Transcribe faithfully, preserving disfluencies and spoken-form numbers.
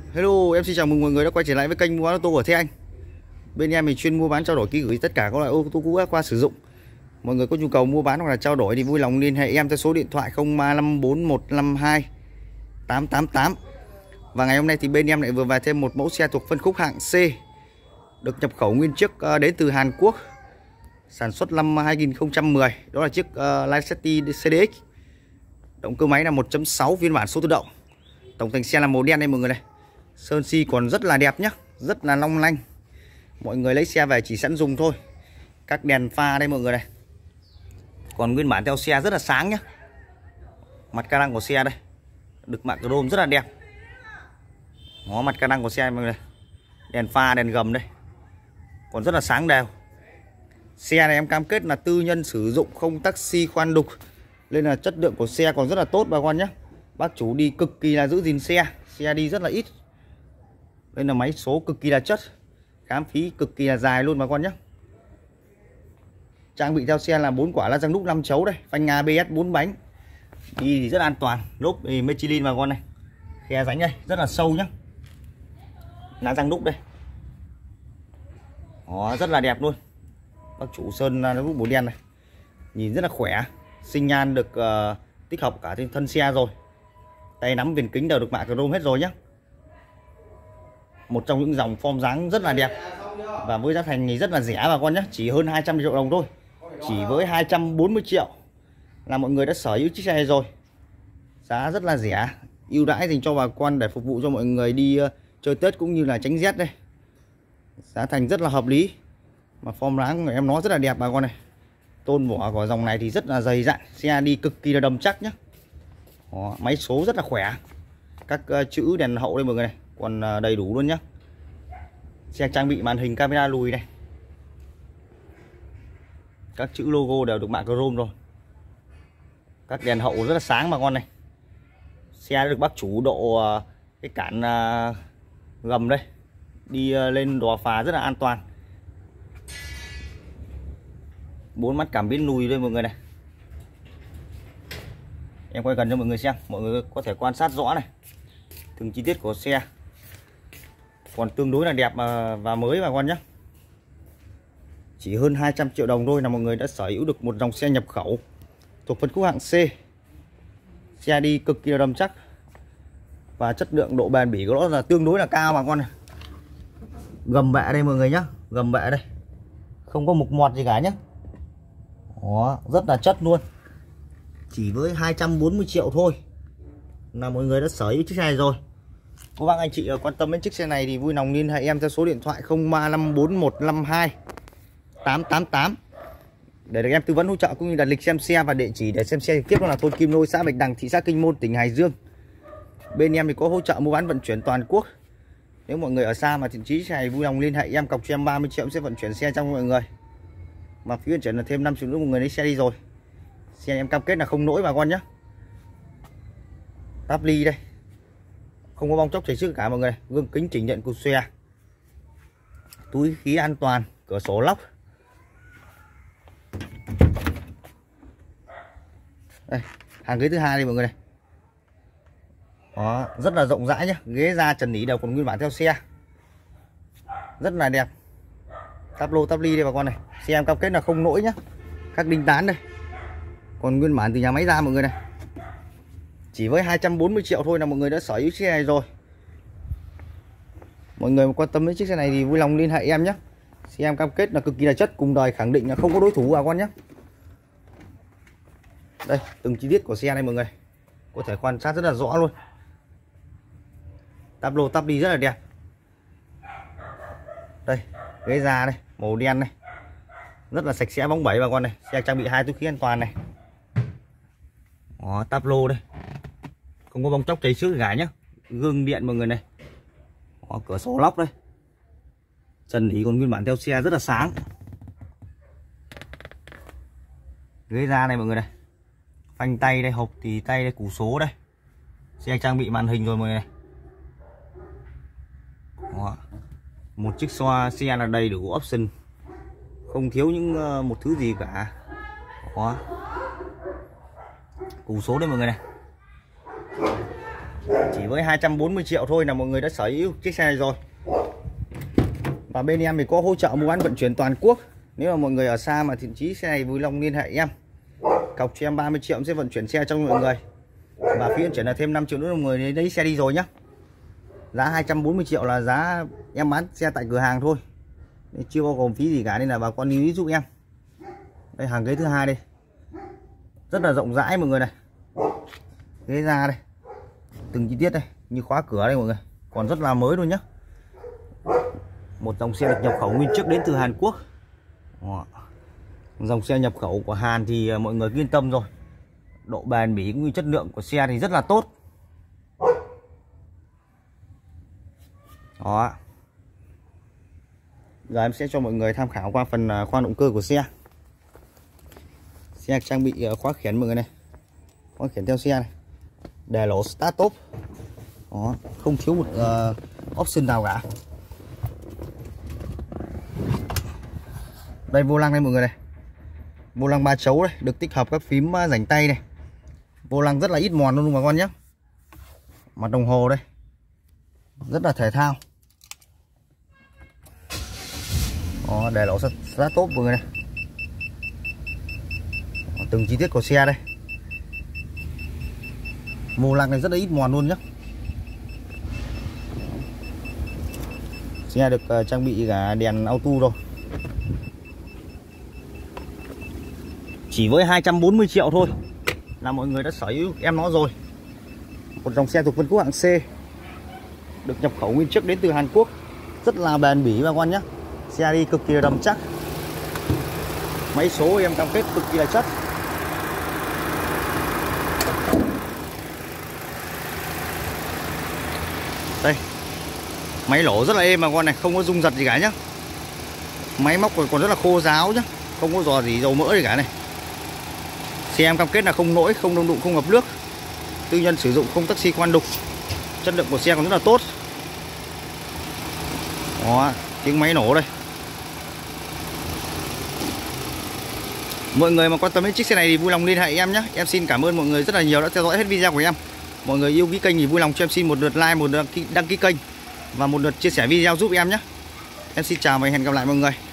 Hello, em xin chào mừng mọi người đã quay trở lại với kênh mua bán ô tô của Thế Anh. Bên em mình chuyên mua bán trao đổi ký gửi tất cả các loại ô tô cũ đã qua sử dụng. Mọi người có nhu cầu mua bán hoặc là trao đổi thì vui lòng liên hệ em theo số điện thoại không ba năm bốn một năm hai tám tám tám. Và ngày hôm nay thì bên em lại vừa về thêm một mẫu xe thuộc phân khúc hạng C, được nhập khẩu nguyên chiếc đến từ Hàn Quốc, sản xuất năm hai nghìn không trăm mười. Đó là chiếc uh, Lacetti xê đê ích. Động cơ máy là một chấm sáu phiên bản số tự động. Tổng thành xe là màu đen đây mọi người này. Sơn xi còn rất là đẹp nhá, rất là long lanh. Mọi người lấy xe về chỉ sẵn dùng thôi. Các đèn pha đây mọi người này. Còn nguyên bản theo xe rất là sáng nhá. Mặt ca đăng của xe đây, được mạ chrome rất là đẹp. Ngó mặt ca đăng của xe mọi người này. Đèn pha, đèn gầm đây, còn rất là sáng đều. Xe này em cam kết là tư nhân sử dụng, không taxi khoan đục, nên là chất lượng của xe còn rất là tốt bà con nhé. Bác chủ đi cực kỳ là giữ gìn xe, xe đi rất là ít, đây là máy số cực kỳ là chất, khám phí cực kỳ là dài luôn bà con nhé. Trang bị theo xe là bốn quả la răng đúc năm chấu đây, phanh a bê ét bốn bánh, đi thì rất an toàn. Lốp thì Michelin bà con này, khe rãnh đây rất là sâu nhá, la răng đúc đây. Đó, rất là đẹp luôn. Bác chủ sơn la răng đúc màu đen này, nhìn rất là khỏe. Sinh nhan được uh, tích hợp cả trên thân xe rồi. Tay nắm viền kính đều được mạ chrome hết rồi nhé. Một trong những dòng form dáng rất là đẹp. Và với giá thành thì rất là rẻ bà con nhé, chỉ hơn hai trăm triệu đồng thôi. Chỉ với hai trăm bốn mươi triệu là mọi người đã sở hữu chiếc xe này rồi. Giá rất là rẻ, ưu đãi dành cho bà con để phục vụ cho mọi người đi uh, chơi Tết cũng như là tránh rét đây. Giá thành rất là hợp lý. Mà form dáng của em nó rất là đẹp bà con này. Tôn vỏ của dòng này thì rất là dày dặn, xe đi cực kỳ là đầm chắc nhé. Đó, máy số rất là khỏe. Các uh, chữ đèn hậu đây mọi người này, còn uh, đầy đủ luôn nhé. Xe trang bị màn hình camera lùi này. Các chữ logo đều được mạ chrome rồi. Các đèn hậu rất là sáng bà con này. Xe đã được bác chủ độ uh, cái cản uh, gầm đây, đi uh, lên đò phà rất là an toàn. Bốn mắt cảm biến lùi đây mọi người này. Em quay gần cho mọi người xem, mọi người có thể quan sát rõ này, từng chi tiết của xe còn tương đối là đẹp và mới bà con nhé. Chỉ hơn hai trăm triệu đồng thôi là mọi người đã sở hữu được một dòng xe nhập khẩu thuộc phân khúc hạng C. Xe đi cực kỳ là đầm chắc và chất lượng độ bền bỉ của nó là tương đối là cao bà con này. Gầm bệ đây mọi người nhé, gầm bệ đây không có mục mọt gì cả nhé. Đó, rất là chất luôn. Chỉ với hai trăm bốn mươi triệu thôi là mọi người đã sở hữu chiếc xe này rồi. Các bác anh chị quan tâm đến chiếc xe này thì vui lòng liên hệ em theo số điện thoại không ba năm bốn một năm hai tám tám tám để được em tư vấn hỗ trợ cũng như đặt lịch xem xe và địa chỉ để xem xe trực tiếp. Đó là thôn Kim Lôi, xã Bạch Đằng, thị xã Kinh Môn, tỉnh Hải Dương. Bên em thì có hỗ trợ mua bán vận chuyển toàn quốc. Nếu mọi người ở xa mà thiện chí xe này vui lòng liên hệ em, cọc cho em ba mươi triệu em sẽ vận chuyển xe trong mọi người. Mà phí vận chuyển là thêm năm triệu nữa mọi người lấy xe đi rồi. Xe em cam kết là không lỗi bà con nhé. Táp ly đây, không có bong chóc chảy xước cả mọi người. Gương kính chỉnh điện của xe, túi khí an toàn, cửa sổ lóc. Đây, hàng ghế thứ hai đây mọi người này. Đó, rất là rộng rãi nhé. Ghế da trần nỉ đều còn nguyên bản theo xe, rất là đẹp. Táp lô táp ly đây bà con này. Xe em cam kết là không lỗi nhé. Các đinh tán đây còn nguyên bản từ nhà máy ra mọi người này. Chỉ với hai trăm bốn mươi triệu thôi là mọi người đã sở hữu chiếc xe này rồi. Mọi người mà quan tâm đến chiếc xe này thì vui lòng liên hệ em nhé. Xe em cam kết là cực kỳ là chất, cùng đời khẳng định là không có đối thủ bà con nhé. Đây, từng chi tiết của xe này mọi người có thể quan sát rất là rõ luôn. Táp lô táp đi rất là đẹp. Đây, ghế da đây, màu đen này, rất là sạch sẽ bóng bẩy bà con này. Xe trang bị hai túi khí an toàn này. Đó, táp lô đây không có bong chóc chảy xước cả nhé. Gương điện mọi người này. Đó, cửa sổ lóc đây, trần thì còn nguyên bản theo xe rất là sáng. Ghế da này mọi người này, phanh tay đây, hộp thì tay đây, củ số đây. Xe trang bị màn hình rồi mọi người này. Đó, một chiếc xoa xe là đầy đủ option, không thiếu những uh, một thứ gì cả. Đó, củ số đây mọi người này. Chỉ với hai trăm bốn mươi triệu thôi là mọi người đã sở hữu chiếc xe này rồi. Và bên em thì có hỗ trợ mua bán vận chuyển toàn quốc. Nếu mà mọi người ở xa mà thiện chí xe này vui lòng liên hệ em. Cọc cho em ba mươi triệu em sẽ vận chuyển xe cho mọi người. Và phí vận chuyển là thêm năm triệu nữa mọi người lấy xe đi rồi nhá. Giá hai trăm bốn mươi triệu là giá em bán xe tại cửa hàng thôi. Chưa bao gồm phí gì cả nên là bà con lưu ý giúp em. Đây hàng ghế thứ hai đây. Rất là rộng rãi mọi người này. Ghế da đây. Từng chi tiết đây, như khóa cửa đây mọi người. Còn rất là mới luôn nhá. Một dòng xe được nhập khẩu nguyên chiếc đến từ Hàn Quốc. Dòng xe nhập khẩu của Hàn thì mọi người yên tâm rồi. Độ bền bỉ cũng như chất lượng của xe thì rất là tốt. Đó. Giờ em sẽ cho mọi người tham khảo qua phần khoang động cơ của xe. Xe trang bị khóa khiển mọi người này. Khóa khiển theo xe này. Đề lỗ start top. Đó, không thiếu một uh, option nào cả. Đây vô lăng đây mọi người này. Vô lăng ba chấu đây, được tích hợp các phím rảnh tay này. Vô lăng rất là ít mòn luôn bà con nhé. Mặt đồng hồ đây. Rất là thể thao. Đó, để lỗ start top mọi người này. Đó, từng chi tiết của xe đây. Vô lăng này rất là ít mòn luôn nhé. Xe được uh, trang bị cả đèn auto rồi. Chỉ với hai trăm bốn mươi triệu thôi là mọi người đã sở hữu em nó rồi. Một dòng xe thuộc phân khúc hạng C, được nhập khẩu nguyên chiếc đến từ Hàn Quốc. Rất là bền bỉ bà con nhé. Xe đi cực kỳ là đầm chắc. Máy số em cam kết cực kỳ là chất. Đây, máy lỗ rất là êm mà con này, không có rung giật gì cả nhá. Máy móc còn rất là khô ráo nhá, không có giò gì dầu mỡ gì cả này. Xe em cam kết là không lỗi, không đông đụng, không ngập nước. Tư nhân sử dụng không taxi khoan đục. Chất lượng của xe còn rất là tốt. Đó, tiếng máy nổ đây. Mọi người mà quan tâm đến chiếc xe này thì vui lòng liên hệ em nhé. Em xin cảm ơn mọi người rất là nhiều đã theo dõi hết video của em. Mọi người yêu quý kênh thì vui lòng cho em xin một lượt like, một lượt đăng ký, đăng ký kênh và một lượt chia sẻ video giúp em nhé. Em xin chào và hẹn gặp lại mọi người.